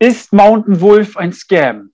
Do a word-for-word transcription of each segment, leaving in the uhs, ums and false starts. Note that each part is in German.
Ist Mountain Wolf ein Scam?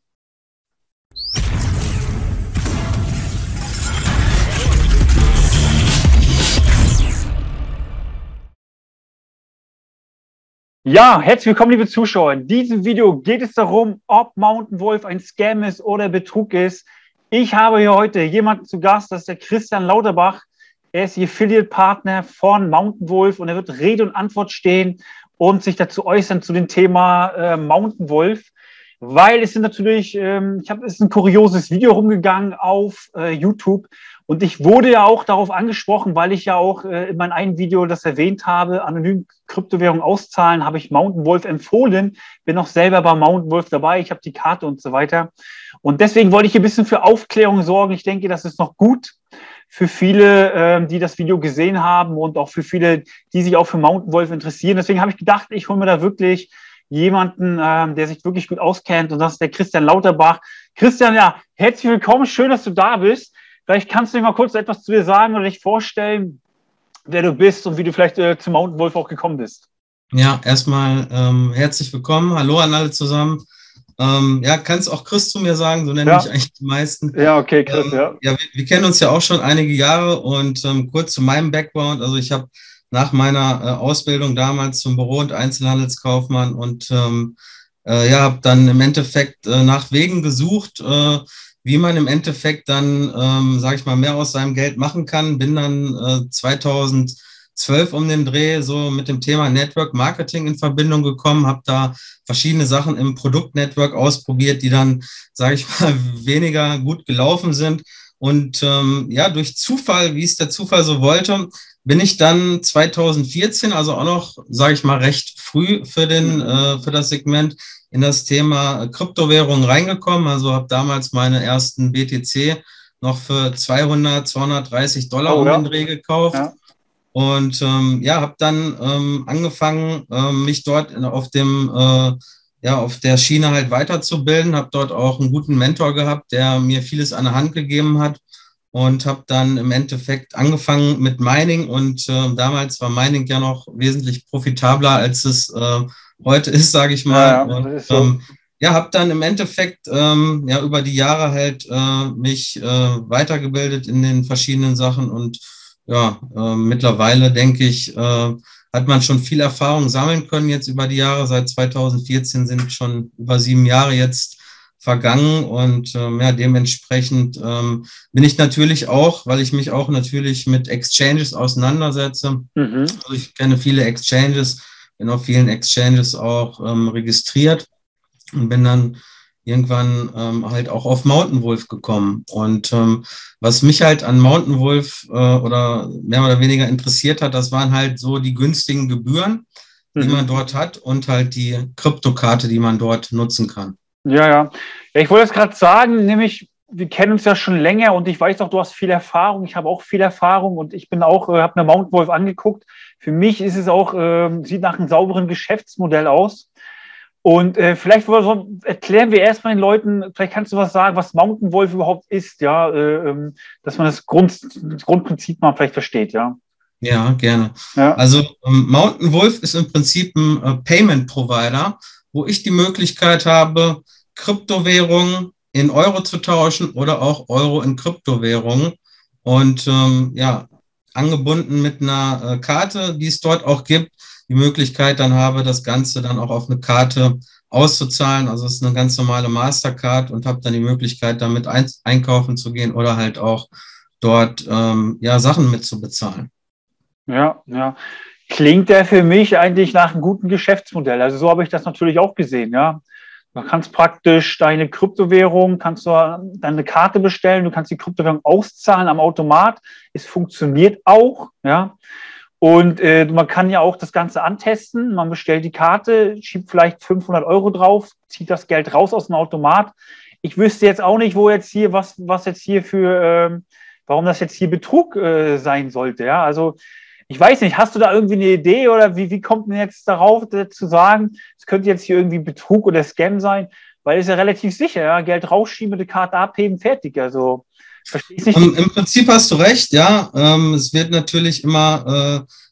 Ja, herzlich willkommen, liebe Zuschauer. In diesem Video geht es darum, ob Mountain Wolf ein Scam ist oder Betrug ist. Ich habe hier heute jemanden zu Gast, das ist der Christian Lauterbach. Er ist die Affiliate-Partner von Mountain Wolf und er wird Rede und Antwort stehen und sich dazu äußern zu dem Thema äh, Mountain Wolf. Weil es sind natürlich, ähm, ich habe, es ist ein kurioses Video rumgegangen auf äh, YouTube und ich wurde ja auch darauf angesprochen, weil ich ja auch äh, in meinem einen Video das erwähnt habe, anonym Kryptowährung auszahlen, habe ich Mountain Wolf empfohlen, bin auch selber bei Mountain Wolf dabei, ich habe die Karte und so weiter. Und deswegen wollte ich ein bisschen für Aufklärung sorgen. Ich denke, das ist noch gut für viele, ähm, die das Video gesehen haben und auch für viele, die sich auch für Mountain Wolf interessieren. Deswegen habe ich gedacht, ich hole mir da wirklich jemanden, ähm, der sich wirklich gut auskennt, und das ist der Christian Lauterbach. Christian, ja, herzlich willkommen, schön, dass du da bist. Vielleicht kannst du dir mal kurz etwas zu dir sagen oder dich vorstellen, wer du bist und wie du vielleicht äh, zu Mountain Wolf auch gekommen bist. Ja, erstmal ähm, herzlich willkommen, hallo an alle zusammen. Ähm, ja, kannst auch Chris zu mir sagen, so nenne Ja. ich eigentlich die meisten. Ja, okay, Chris, ähm, ja. Ja, wir, wir kennen uns ja auch schon einige Jahre und ähm, kurz zu meinem Background, also ich habe nach meiner äh, Ausbildung damals zum Büro- und Einzelhandelskaufmann und ähm, äh, ja, habe dann im Endeffekt äh, nach Wegen gesucht, äh, wie man im Endeffekt dann, ähm, sage ich mal, mehr aus seinem Geld machen kann. Bin dann äh, zweitausendzwölf um den Dreh so mit dem Thema Network Marketing in Verbindung gekommen, habe da verschiedene Sachen im Produktnetwork ausprobiert, die dann, sage ich mal, weniger gut gelaufen sind. Und ähm, ja, durch Zufall, wie es der Zufall so wollte, bin ich dann zweitausendvierzehn, also auch noch, sage ich mal, recht früh für, den, äh, für das Segment in das Thema Kryptowährungen reingekommen. Also habe damals meine ersten B T C noch für zweihundert, zweihundertdreißig Dollar Oh, um ja. den Dreh gekauft. Ja. Und ähm, ja, habe dann ähm, angefangen, ähm, mich dort auf dem äh, ja, auf der Schiene halt weiterzubilden, habe dort auch einen guten Mentor gehabt, der mir vieles an der Hand gegeben hat und habe dann im Endeffekt angefangen mit Mining und äh, damals war Mining ja noch wesentlich profitabler, als es äh, heute ist, sage ich mal. Ja, ja, und das ist so. ähm, ja, habe dann im Endeffekt ähm, ja über die Jahre halt äh, mich äh, weitergebildet in den verschiedenen Sachen und ja, äh, mittlerweile denke ich, äh, hat man schon viel Erfahrung sammeln können jetzt über die Jahre. Seit zweitausendvierzehn sind schon über sieben Jahre jetzt vergangen und ähm, ja, dementsprechend ähm, bin ich natürlich auch, weil ich mich auch natürlich mit Exchanges auseinandersetze. Mhm. Also ich kenne viele Exchanges, bin auf vielen Exchanges auch ähm, registriert und bin dann irgendwann ähm, halt auch auf Mountain Wolf gekommen. Und ähm, was mich halt an Mountain Wolf äh, oder mehr oder weniger interessiert hat, das waren halt so die günstigen Gebühren, die Mhm. man dort hat und halt die Kryptokarte, die man dort nutzen kann. Ja, ja. Ja, ich wollte es gerade sagen, nämlich, wir kennen uns ja schon länger und ich weiß auch, du hast viel Erfahrung. Ich habe auch viel Erfahrung und ich bin auch, äh, habe eine Mountain Wolf angeguckt. Für mich ist es auch, äh, sieht nach einem sauberen Geschäftsmodell aus. Und äh, vielleicht so, erklären wir erstmal den Leuten, vielleicht kannst du was sagen, was Mountain Wolf überhaupt ist, ja, äh, dass man das, Grund, das Grundprinzip mal vielleicht versteht, ja. Ja, gerne. Ja. Also ähm, Mountain Wolf ist im Prinzip ein äh, Payment Provider, wo ich die Möglichkeit habe, Kryptowährungen in Euro zu tauschen oder auch Euro in Kryptowährungen. Und ähm, ja, angebunden mit einer äh, Karte, die es dort auch gibt, die Möglichkeit dann habe, das Ganze dann auch auf eine Karte auszuzahlen. Also es ist eine ganz normale Mastercard und habe dann die Möglichkeit, damit ein einkaufen zu gehen oder halt auch dort ähm, ja, Sachen mitzubezahlen. Ja, ja. Klingt der für mich eigentlich nach einem guten Geschäftsmodell. Also so habe ich das natürlich auch gesehen, ja. Du kannst praktisch deine Kryptowährung, kannst du deine Karte bestellen, du kannst die Kryptowährung auszahlen am Automat. Es funktioniert auch, ja. Und äh, man kann ja auch das Ganze antesten. Man bestellt die Karte, schiebt vielleicht fünfhundert Euro drauf, zieht das Geld raus aus dem Automat. Ich wüsste jetzt auch nicht, wo jetzt hier, was, was jetzt hier für, ähm, warum das jetzt hier Betrug äh, sein sollte. Ja, also ich weiß nicht, hast du da irgendwie eine Idee oder wie, wie kommt man jetzt darauf, zu sagen, es könnte jetzt hier irgendwie Betrug oder Scam sein? Weil es ist ja relativ sicher, ja, Geld rausschieben, die Karte abheben, fertig. Also verstehst du nicht? Um, Im Prinzip hast du recht, ja. Ähm, es wird natürlich immer, äh,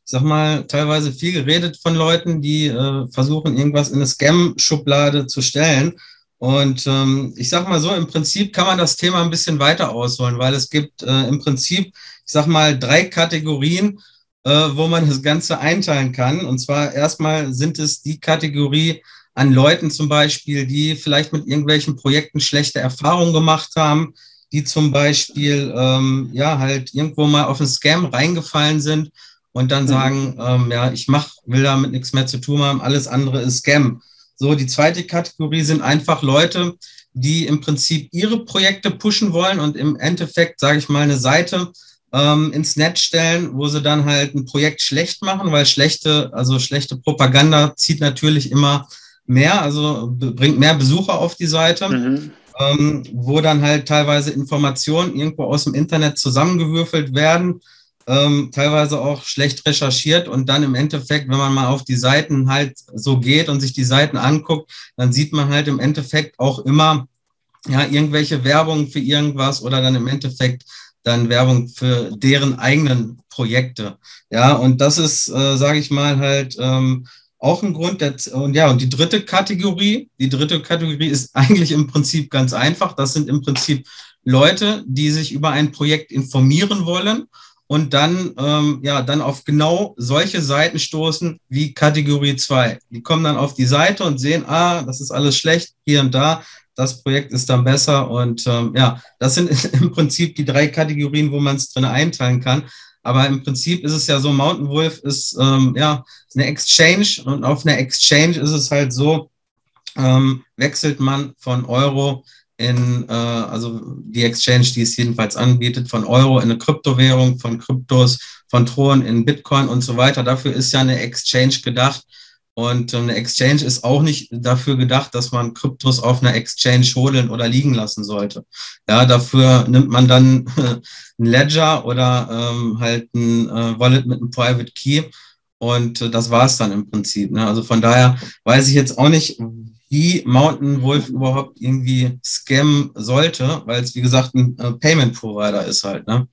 ich sag mal, teilweise viel geredet von Leuten, die äh, versuchen, irgendwas in eine Scam-Schublade zu stellen. Und ähm, ich sag mal so, im Prinzip kann man das Thema ein bisschen weiter ausholen, weil es gibt äh, im Prinzip, ich sag mal, drei Kategorien, äh, wo man das Ganze einteilen kann. Und zwar erstmal sind es die Kategorie an Leuten zum Beispiel, die vielleicht mit irgendwelchen Projekten schlechte Erfahrungen gemacht haben, die zum Beispiel ähm, ja halt irgendwo mal auf einen Scam reingefallen sind und dann sagen, ähm, ja, ich mach, will damit nichts mehr zu tun haben, alles andere ist Scam. So, die zweite Kategorie sind einfach Leute, die im Prinzip ihre Projekte pushen wollen und im Endeffekt, sage ich mal, eine Seite ähm, ins Netz stellen, wo sie dann halt ein Projekt schlecht machen, weil schlechte, also schlechte Propaganda zieht natürlich immer mehr, also bringt mehr Besucher auf die Seite. Mhm. Ähm, wo dann halt teilweise Informationen irgendwo aus dem Internet zusammengewürfelt werden, ähm, teilweise auch schlecht recherchiert und dann im Endeffekt, wenn man mal auf die Seiten halt so geht und sich die Seiten anguckt, dann sieht man halt im Endeffekt auch immer ja irgendwelche Werbung für irgendwas oder dann im Endeffekt dann Werbung für deren eigenen Projekte. Ja, und das ist, äh, sage ich mal, halt ähm, auch ein Grund. Der, und ja, und die dritte Kategorie, die dritte Kategorie ist eigentlich im Prinzip ganz einfach. Das sind im Prinzip Leute, die sich über ein Projekt informieren wollen und dann, ähm, ja, dann auf genau solche Seiten stoßen wie Kategorie zwei. Die kommen dann auf die Seite und sehen, ah, das ist alles schlecht, hier und da. Das Projekt ist dann besser. Und ähm, ja, das sind im Prinzip die drei Kategorien, wo man es drin einteilen kann. Aber im Prinzip ist es ja so, Mountain Wolf ist ähm, ja eine Exchange und auf einer Exchange ist es halt so, ähm, wechselt man von Euro in, äh, also die Exchange, die es jedenfalls anbietet, von Euro in eine Kryptowährung, von Kryptos, von Thron in Bitcoin und so weiter. Dafür ist ja eine Exchange gedacht. Und eine Exchange ist auch nicht dafür gedacht, dass man Kryptos auf einer Exchange holen oder liegen lassen sollte. Ja, dafür nimmt man dann ein Ledger oder ähm, halt ein äh, Wallet mit einem Private Key und äh, das war es dann im Prinzip. Ne? Also von daher weiß ich jetzt auch nicht, wie Mountain Wolf überhaupt irgendwie scammen sollte, weil es wie gesagt ein äh, Payment Provider ist halt. Ne?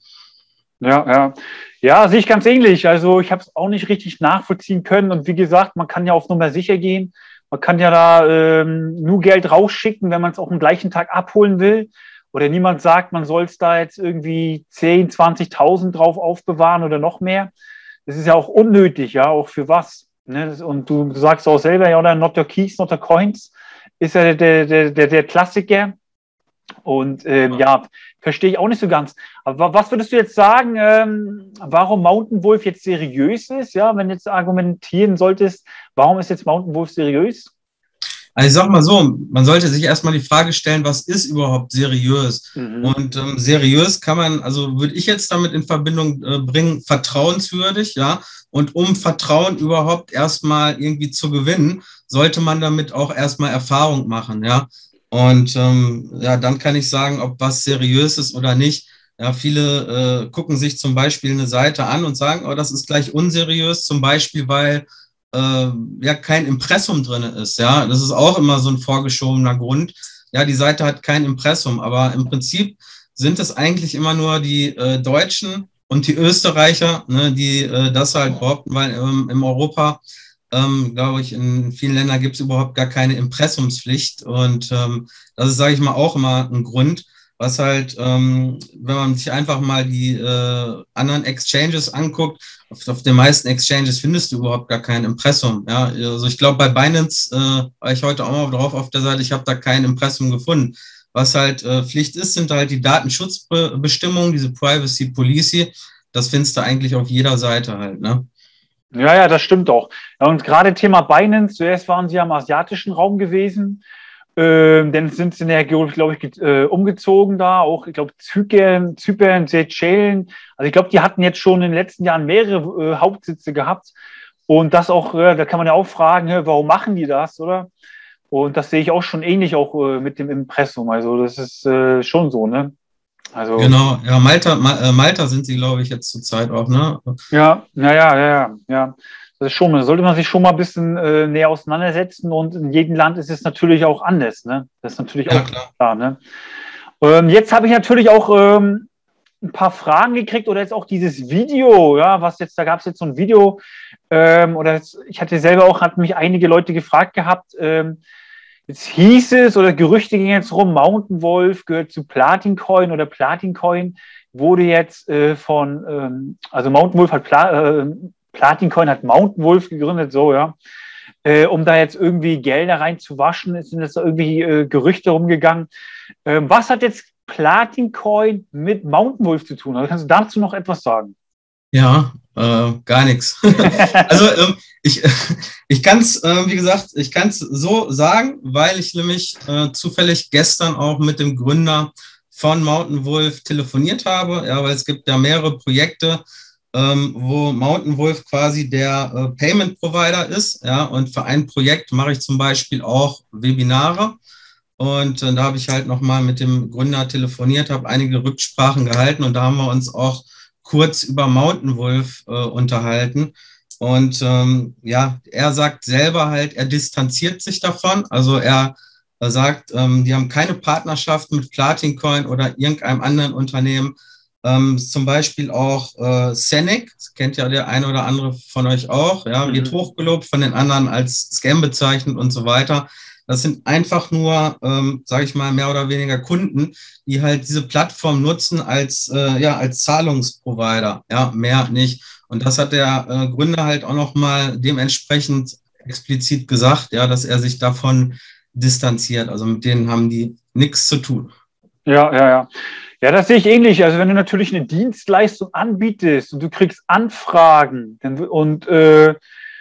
Ja, ja. Ja, sehe ich ganz ähnlich. Also ich habe es auch nicht richtig nachvollziehen können. Und wie gesagt, man kann ja auf Nummer sicher gehen. Man kann ja da ähm, nur Geld rausschicken, wenn man es auch am gleichen Tag abholen will. Oder niemand sagt, man soll es da jetzt irgendwie zehn, zwanzigtausend drauf aufbewahren oder noch mehr. Das ist ja auch unnötig, ja, auch für was. Ne? Und du, du sagst auch selber, ja, oder not your keys, not your coins, ist ja der, der, der, der Klassiker. Und ähm, ja, verstehe ich auch nicht so ganz. Aber was würdest du jetzt sagen, ähm, warum Mountain Wolf jetzt seriös ist? Ja, wenn du jetzt argumentieren solltest, warum ist jetzt Mountain Wolf seriös? Also ich sag mal so, man sollte sich erstmal die Frage stellen, was ist überhaupt seriös? Mhm. Und ähm, seriös kann man, also würde ich jetzt damit in Verbindung äh, bringen, vertrauenswürdig, ja. Und um Vertrauen überhaupt erstmal irgendwie zu gewinnen, sollte man damit auch erstmal Erfahrung machen, ja. Und ähm, ja, dann kann ich sagen, ob was seriös ist oder nicht. Ja, viele äh, gucken sich zum Beispiel eine Seite an und sagen, oh, das ist gleich unseriös, zum Beispiel, weil äh, ja kein Impressum drin ist. Ja, das ist auch immer so ein vorgeschobener Grund. Ja, die Seite hat kein Impressum, aber im Prinzip sind es eigentlich immer nur die äh, Deutschen und die Österreicher, ne, die äh, das halt behaupten, weil ähm, im Europa Ähm, glaube ich, in vielen Ländern gibt es überhaupt gar keine Impressumspflicht. Und ähm, das ist, sage ich mal, auch immer ein Grund, was halt, ähm, wenn man sich einfach mal die äh, anderen Exchanges anguckt, auf, auf den meisten Exchanges findest du überhaupt gar kein Impressum. Ja? Also ich glaube, bei Binance äh, war ich heute auch mal drauf auf der Seite, ich habe da kein Impressum gefunden. Was halt äh, Pflicht ist, sind halt die Datenschutzbestimmungen, diese Privacy Policy. Das findest du eigentlich auf jeder Seite halt, ne? Ja, ja, das stimmt auch. Ja, und gerade Thema Binance, zuerst waren sie ja im asiatischen Raum gewesen, ähm, dann sind sie nachher, glaube ich, äh, umgezogen da, auch, ich glaube, Zypern, Zypern, Seychellen. Also ich glaube, die hatten jetzt schon in den letzten Jahren mehrere äh, Hauptsitze gehabt. Und das auch, äh, da kann man ja auch fragen, hä, warum machen die das, oder? Und das sehe ich auch schon ähnlich auch äh, mit dem Impressum. Also das ist äh, schon so, ne? Also, genau, ja, Malta, Malta sind sie, glaube ich, jetzt zur Zeit auch, ne? Ja, ja, ja, ja, ja. Das ist schon, da sollte man sich schon mal ein bisschen äh, näher auseinandersetzen und in jedem Land ist es natürlich auch anders, ne? Das ist natürlich ja, auch klar, klar ne? Ähm, jetzt habe ich natürlich auch ähm, ein paar Fragen gekriegt oder jetzt auch dieses Video, ja, was jetzt, da gab es jetzt so ein Video, ähm, oder jetzt, ich hatte selber auch, hat mich einige Leute gefragt gehabt, ähm, jetzt hieß es oder Gerüchte gingen jetzt rum, Mountain Wolf gehört zu Platin Coin oder Platin Coin wurde jetzt äh, von, ähm, also Mountain Wolf hat Pla äh, Platin Coin hat Mountain Wolf gegründet, so, ja, äh, um da jetzt irgendwie Gelder reinzuwaschen, sind jetzt da irgendwie äh, Gerüchte rumgegangen. Ähm, was hat jetzt Platin Coin mit Mountain Wolf zu tun? Also kannst du dazu noch etwas sagen? Ja, äh, gar nichts. Also ähm, ich, ich kann es, äh, wie gesagt, ich kann es so sagen, weil ich nämlich äh, zufällig gestern auch mit dem Gründer von Mountain Wolf telefoniert habe, ja, weil es gibt ja mehrere Projekte, ähm, wo Mountain Wolf quasi der äh, Payment Provider ist, ja, und für ein Projekt mache ich zum Beispiel auch Webinare. Und äh, da habe ich halt nochmal mit dem Gründer telefoniert, habe einige Rücksprachen gehalten und da haben wir uns auch kurz über Mountain Wolf äh, unterhalten. Und ähm, ja, er sagt selber halt, er distanziert sich davon. Also er, er sagt, ähm, die haben keine Partnerschaft mit Platin Coin oder irgendeinem anderen Unternehmen. Ähm, zum Beispiel auch äh, Senec, das kennt ja der eine oder andere von euch auch, ja, wird mhm. hochgelobt, von den anderen als Scam bezeichnet und so weiter. Das sind einfach nur, ähm, sage ich mal, mehr oder weniger Kunden, die halt diese Plattform nutzen als, äh, ja, als Zahlungsprovider, ja, mehr nicht. Und das hat der äh, Gründer halt auch nochmal dementsprechend explizit gesagt, ja, dass er sich davon distanziert. Also mit denen haben die nichts zu tun. Ja, ja, ja. Ja, das sehe ich ähnlich. Also wenn du natürlich eine Dienstleistung anbietest und du kriegst Anfragen dann, und äh,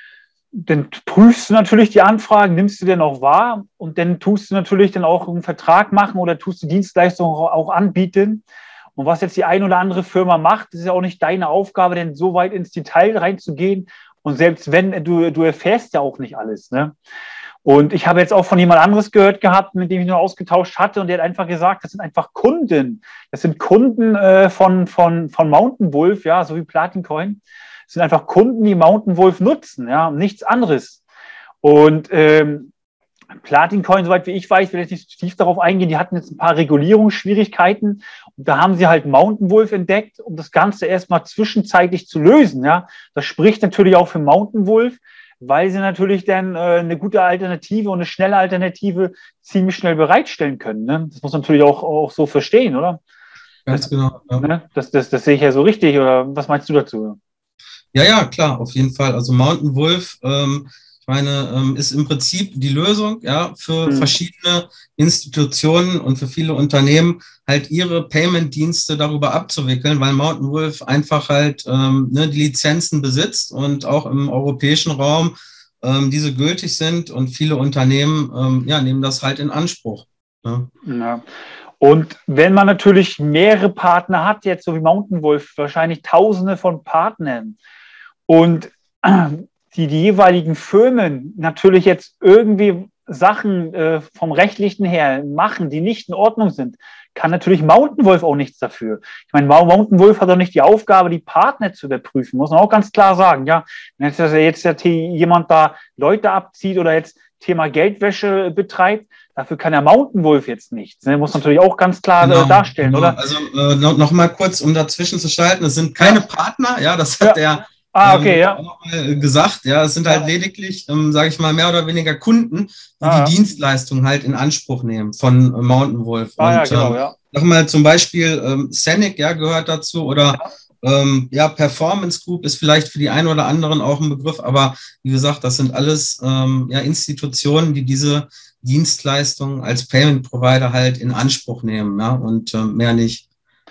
dann prüfst du natürlich die Anfragen, nimmst du denn auch wahr und dann tust du natürlich dann auch einen Vertrag machen oder tust die Dienstleistung auch anbieten. Und was jetzt die eine oder andere Firma macht, ist ja auch nicht deine Aufgabe, denn so weit ins Detail reinzugehen. Und selbst wenn, du, du erfährst ja auch nicht alles, ne? Und ich habe jetzt auch von jemand anderes gehört gehabt, mit dem ich nur ausgetauscht hatte, und der hat einfach gesagt, das sind einfach Kunden. Das sind Kunden äh, von, von, von Mountain Wolf, ja, so wie Platin Coin. Das sind einfach Kunden, die Mountain Wolf nutzen, ja, nichts anderes. Und ähm, Platin Coin, soweit wie ich weiß, will jetzt nicht so tief darauf eingehen, die hatten jetzt ein paar Regulierungsschwierigkeiten. Und da haben sie halt Mountain Wolf entdeckt, um das Ganze erstmal zwischenzeitlich zu lösen, ja. Das spricht natürlich auch für Mountain Wolf, weil sie natürlich dann äh, eine gute Alternative und eine schnelle Alternative ziemlich schnell bereitstellen können. Ne? Das muss man natürlich auch, auch so verstehen, oder? Ganz das, genau. Ja. Ne? Das, das, das sehe ich ja so richtig, oder was meinst du dazu? Ja, ja, klar, auf jeden Fall. Also Mountain Wolf, ähm, ich meine, ähm, ist im Prinzip die Lösung, ja, für hm. verschiedene Institutionen und für viele Unternehmen halt ihre Payment-Dienste darüber abzuwickeln, weil Mountain Wolf einfach halt ähm, ne, die Lizenzen besitzt und auch im europäischen Raum ähm, diese gültig sind und viele Unternehmen ähm, ja, nehmen das halt in Anspruch. Ja. Ja. Und wenn man natürlich mehrere Partner hat, jetzt so wie Mountain Wolf, wahrscheinlich Tausende von Partnern, und die, die jeweiligen Firmen natürlich jetzt irgendwie Sachen äh, vom Rechtlichen her machen, die nicht in Ordnung sind, kann natürlich Mountain Wolf auch nichts dafür. Ich meine, Mountain Wolf hat auch nicht die Aufgabe, die Partner zu überprüfen, muss man auch ganz klar sagen. Ja, wenn jetzt, dass jetzt jemand da Leute abzieht oder jetzt Thema Geldwäsche betreibt, dafür kann der Mountain Wolf jetzt nichts. Ne? Muss natürlich auch ganz klar genau, darstellen, genau. oder? Also äh, noch, noch mal kurz, um dazwischen zu schalten, es sind keine ja. Partner, ja, das hat ja. der Ah, okay, ähm, ja. auch mal gesagt, ja, es sind halt lediglich, ähm, sage ich mal, mehr oder weniger Kunden, die ah, die ja. Dienstleistung halt in Anspruch nehmen von äh, Mountain Wolf. Ah, und ja, genau, ähm, ja. sag mal zum Beispiel ähm, Senec, ja, gehört dazu, oder ja. Ähm, ja, Performance Group ist vielleicht für die einen oder anderen auch ein Begriff, aber wie gesagt, das sind alles ähm, ja, Institutionen, die diese Dienstleistungen als Payment Provider halt in Anspruch nehmen, ja, und ähm, mehr nicht.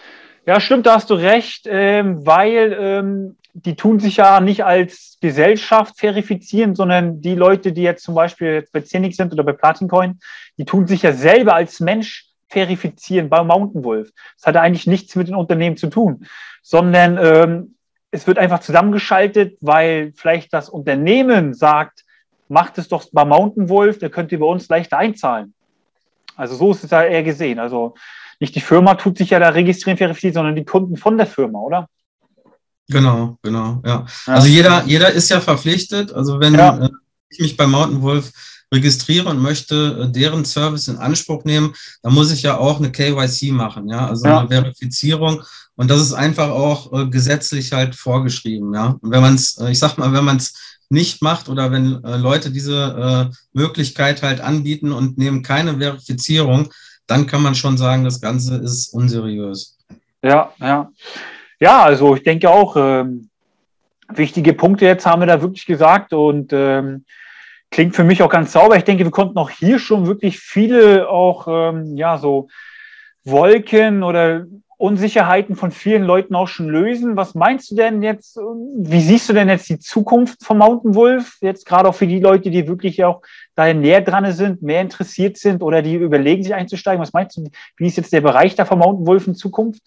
Ja, stimmt, da hast du recht, ähm, weil ähm, die tun sich ja nicht als Gesellschaft verifizieren, sondern die Leute, die jetzt zum Beispiel jetzt bei Zenix sind oder bei Platin Coin, die tun sich ja selber als Mensch verifizieren bei Mountain Wolf. Das hat ja eigentlich nichts mit den Unternehmen zu tun, sondern ähm, es wird einfach zusammengeschaltet, weil vielleicht das Unternehmen sagt, macht es doch bei Mountain Wolf, der könnt ihr bei uns leichter einzahlen. Also so ist es ja eher gesehen. Also nicht die Firma tut sich ja da registrieren, verifizieren, sondern die Kunden von der Firma, oder? Genau, genau, ja. Ja. Also jeder, jeder ist ja verpflichtet. Also wenn ja. äh, ich mich bei Mountain Wolf registriere und möchte deren Service in Anspruch nehmen, dann muss ich ja auch eine K Y C machen, ja, also ja. eine Verifizierung. Und das ist einfach auch äh, gesetzlich halt vorgeschrieben, ja. Und wenn man es, äh, ich sag mal, wenn man es nicht macht oder wenn äh, Leute diese äh, Möglichkeit halt anbieten und nehmen keine Verifizierung, dann kann man schon sagen, das Ganze ist unseriös. Ja, ja. Ja, also ich denke auch, ähm, wichtige Punkte jetzt haben wir da wirklich gesagt und ähm, klingt für mich auch ganz sauber. Ich denke, wir konnten auch hier schon wirklich viele auch, ähm, ja, so Wolken oder Unsicherheiten von vielen Leuten auch schon lösen. Was meinst du denn jetzt, wie siehst du denn jetzt die Zukunft von Mountain Wolf? Jetzt gerade auch für die Leute, die wirklich auch da näher dran sind, mehr interessiert sind oder die überlegen, sich einzusteigen. Was meinst du, wie ist jetzt der Bereich da von Mountain Wolf in Zukunft?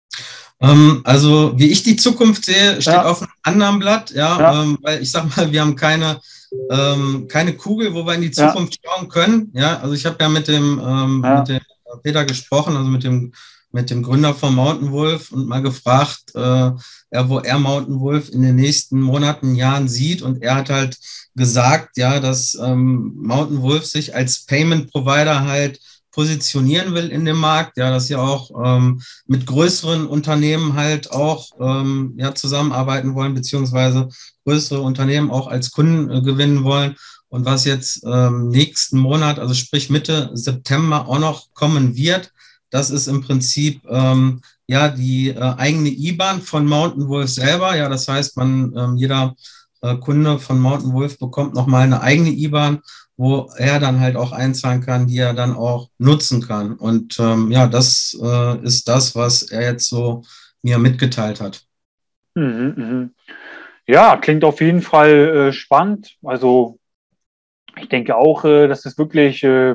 Ähm, also, wie ich die Zukunft sehe, steht ja. auf einem anderen Blatt, ja, ja. Ähm, weil ich sag mal, wir haben keine, ähm, keine Kugel, wo wir in die Zukunft ja. schauen können. Ja, also ich habe ja mit dem, ähm, ja. mit dem Peter gesprochen, also mit dem mit dem Gründer von Mountain Wolf und mal gefragt, äh, ja, wo er Mountain Wolf in den nächsten Monaten, Jahren sieht. Und er hat halt gesagt, ja, dass ähm, Mountain Wolf sich als Payment Provider halt positionieren will in dem Markt, ja, dass sie auch ähm, mit größeren Unternehmen halt auch ähm, ja, zusammenarbeiten wollen, beziehungsweise größere Unternehmen auch als Kunden äh, gewinnen wollen. Und was jetzt ähm, nächsten Monat, also sprich Mitte September auch noch kommen wird, das ist im Prinzip ähm, ja die äh, eigene I B A N von Mountain Wolf selber. Ja, das heißt, man ähm, jeder äh, Kunde von Mountain Wolf bekommt nochmal eine eigene I B A N, wo er dann halt auch einzahlen kann, die er dann auch nutzen kann. Und ähm, ja, das äh, ist das, was er jetzt so mir mitgeteilt hat. Mhm, mhm. Ja, klingt auf jeden Fall äh, spannend. Also ich denke auch, äh, dass das wirklich äh,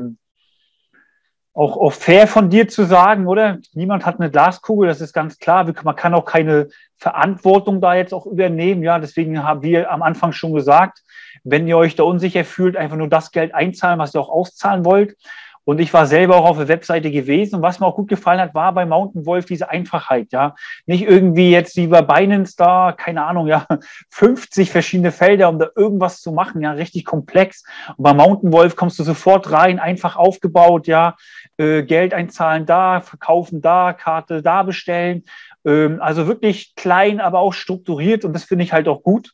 Auch, auch fair von dir zu sagen, oder? Niemand hat eine Glaskugel, das ist ganz klar. Man kann auch keine Verantwortung da jetzt auch übernehmen. Ja, deswegen haben wir am Anfang schon gesagt, wenn ihr euch da unsicher fühlt, einfach nur das Geld einzahlen, was ihr auch auszahlen wollt. Und ich war selber auch auf der Webseite gewesen. Und was mir auch gut gefallen hat, war bei Mountain Wolf diese Einfachheit. Ja, nicht irgendwie jetzt wie bei Binance da, keine Ahnung, ja, fünfzig verschiedene Felder, um da irgendwas zu machen. Ja, richtig komplex. Und bei Mountain Wolf kommst du sofort rein, einfach aufgebaut. Ja, äh, Geld einzahlen da, verkaufen da, Karte da bestellen. Ähm, also wirklich klein, aber auch strukturiert. Und das finde ich halt auch gut.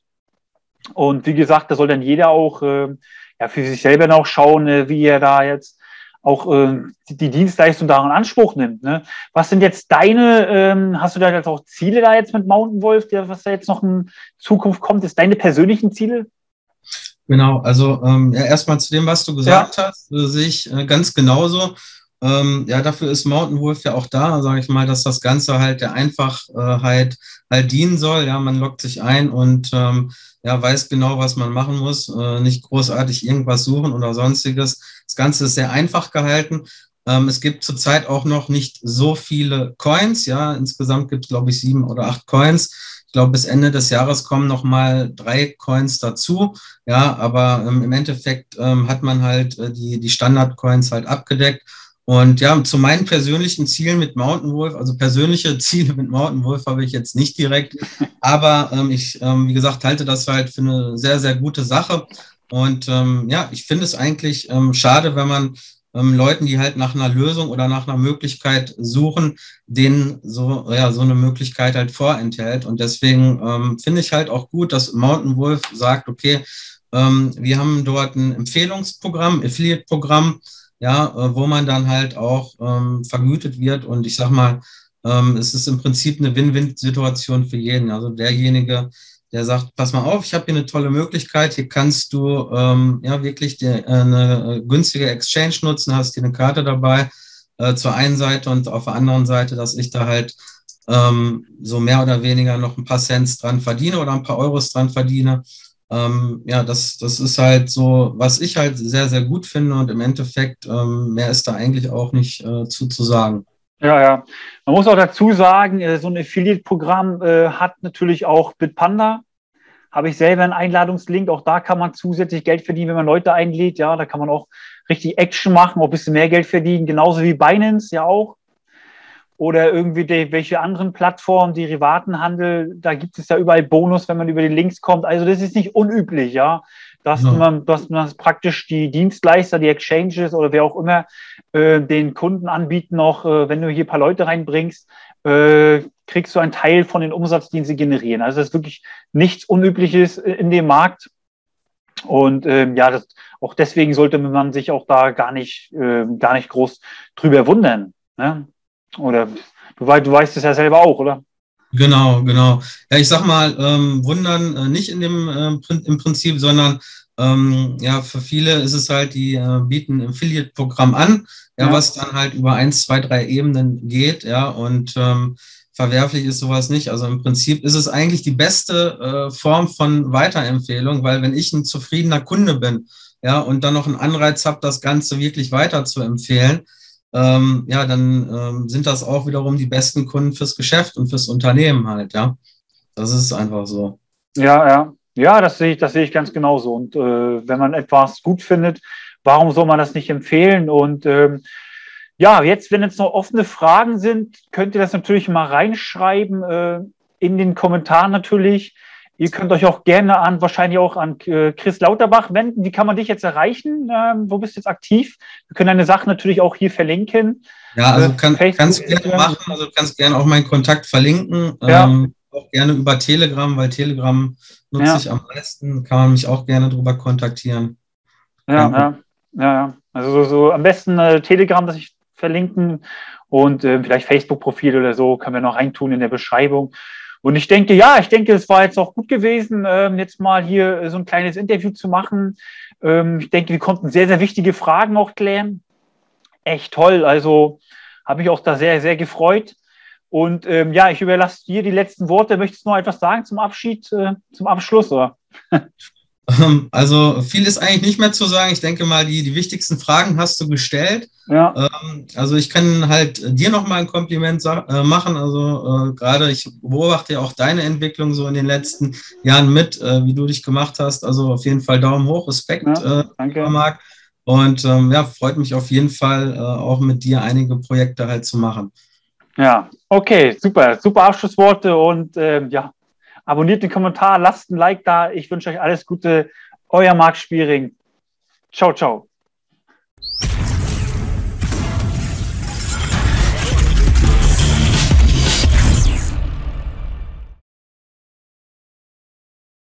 Und wie gesagt, da soll dann jeder auch äh, ja, für sich selber noch schauen, äh, wie er da jetzt auch äh, die Dienstleistung da in Anspruch nimmt. Ne? Was sind jetzt deine, ähm, hast du da jetzt auch Ziele da jetzt mit Mountain Wolf, der, was da jetzt noch in Zukunft kommt, ist deine persönlichen Ziele? Genau, also ähm, ja, erstmal zu dem, was du gesagt ja. hast, äh, sehe ich äh, ganz genauso. Ähm, ja, dafür ist Mountain Wolf ja auch da, sage ich mal, dass das Ganze halt der Einfachheit halt dienen soll. Ja, man loggt sich ein und ähm, ja, weiß genau, was man machen muss, äh, nicht großartig irgendwas suchen oder sonstiges. Das Ganze ist sehr einfach gehalten. Ähm, es gibt zurzeit auch noch nicht so viele Coins. Ja, insgesamt gibt es, glaube ich, sieben oder acht Coins. Ich glaube, bis Ende des Jahres kommen noch mal drei Coins dazu. Ja, aber ähm, im Endeffekt ähm, hat man halt äh, die, die Standard-Coins halt abgedeckt. Und ja, zu meinen persönlichen Zielen mit Mountain Wolf, also persönliche Ziele mit Mountain Wolf habe ich jetzt nicht direkt, aber ähm, ich, ähm, wie gesagt, halte das halt für eine sehr, sehr gute Sache. Und ähm, ja, ich finde es eigentlich ähm, schade, wenn man ähm, Leuten, die halt nach einer Lösung oder nach einer Möglichkeit suchen, denen so, ja, so eine Möglichkeit halt vorenthält. Und deswegen ähm, finde ich halt auch gut, dass Mountain Wolf sagt, okay, ähm, wir haben dort ein Empfehlungsprogramm, Affiliate-Programm, ja, wo man dann halt auch ähm, vergütet wird. Und ich sag mal, ähm, es ist im Prinzip eine Win-Win-Situation für jeden. Also derjenige, der sagt, pass mal auf, ich habe hier eine tolle Möglichkeit, hier kannst du ähm, ja wirklich die, äh, eine günstige Exchange nutzen, hast hier eine Karte dabei äh, zur einen Seite und auf der anderen Seite, dass ich da halt ähm, so mehr oder weniger noch ein paar Cents dran verdiene oder ein paar Euros dran verdiene. Ähm, ja, das, das ist halt so, was ich halt sehr, sehr gut finde und im Endeffekt ähm, mehr ist da eigentlich auch nicht äh, zu, zu sagen. Ja, ja. Man muss auch dazu sagen, äh, so ein Affiliate-Programm äh, hat natürlich auch Bitpanda. Habe ich selber einen Einladungslink. Auch da kann man zusätzlich Geld verdienen, wenn man Leute einlädt. Ja, da kann man auch richtig Action machen, auch ein bisschen mehr Geld verdienen. Genauso wie Binance ja auch. Oder irgendwie die, welche anderen Plattformen, Derivatenhandel, da gibt es ja überall Bonus, wenn man über die Links kommt. Also das ist nicht unüblich, ja. dass Ja. man, dass man praktisch die Dienstleister, die Exchanges oder wer auch immer äh, den Kunden anbieten, auch äh, wenn du hier ein paar Leute reinbringst, äh, kriegst du einen Teil von den Umsatz, den sie generieren. Also das ist wirklich nichts Unübliches in dem Markt. Und ähm, ja, das, auch deswegen sollte man sich auch da gar nicht, äh, gar nicht groß drüber wundern. Ne? Oder du, du weißt es ja selber auch, oder? Genau, genau. Ja, ich sag mal, ähm, wundern äh, nicht in dem äh, Prin- im Prinzip, sondern ähm, ja, für viele ist es halt, die äh, bieten ein Affiliate-Programm an, ja, Ja, was dann halt über eins, zwei, drei Ebenen geht, ja, und ähm, verwerflich ist sowas nicht. Also im Prinzip ist es eigentlich die beste äh, Form von Weiterempfehlung, weil wenn ich ein zufriedener Kunde bin, ja, und dann noch einen Anreiz habe, das Ganze wirklich weiter zu empfehlen, ähm, ja, dann ähm, sind das auch wiederum die besten Kunden fürs Geschäft und fürs Unternehmen halt, ja. Das ist einfach so. ja, ja. Ja, das sehe ich, das sehe ich ganz genauso. Und äh, wenn man etwas gut findet, warum soll man das nicht empfehlen? Und ähm, ja, jetzt, wenn jetzt noch offene Fragen sind, könnt ihr das natürlich mal reinschreiben, äh, in den Kommentaren natürlich. Ihr könnt euch auch gerne an, wahrscheinlich auch an äh, Chris Lauterbach wenden. Wie kann man dich jetzt erreichen? Ähm, wo bist du jetzt aktiv? Wir können deine Sachen natürlich auch hier verlinken. Ja, Äh, also kann, Facebook, kannst du gerne Instagram. machen, also du kannst gerne auch meinen Kontakt verlinken, Ja, ähm, auch gerne über Telegram, weil Telegram nutze ja, ich am meisten, kann man mich auch gerne drüber kontaktieren. ja, Kein Problem. ja, ja, ja. Also so, so am besten äh, Telegram, das ich verlinken und äh, vielleicht Facebook-Profil oder so können wir noch reintun in der Beschreibung. Und ich denke, ja, ich denke, es war jetzt auch gut gewesen, ähm, jetzt mal hier so ein kleines Interview zu machen. Ähm, ich denke, wir konnten sehr, sehr wichtige Fragen auch klären. Echt toll. Also habe mich auch da sehr, sehr gefreut. Und ähm, ja, ich überlasse dir die letzten Worte. Möchtest du noch etwas sagen zum Abschied, äh, zum Abschluss? Oder? Ähm, Also viel ist eigentlich nicht mehr zu sagen. Ich denke mal, die, die wichtigsten Fragen hast du gestellt. Ja, Ähm, Also ich kann halt dir nochmal ein Kompliment sa- äh, machen. Also äh, gerade ich beobachte ja auch deine Entwicklung so in den letzten Jahren mit, äh, wie du dich gemacht hast. Also auf jeden Fall Daumen hoch, Respekt, ja, äh, lieber danke. Marc. Und ähm, ja, freut mich auf jeden Fall äh, auch mit dir einige Projekte halt zu machen. Ja, okay, super, super Abschlussworte und ähm, ja, abonniert den Kommentar, lasst ein Like da. Ich wünsche euch alles Gute. Euer Marc Spiering. Ciao, ciao.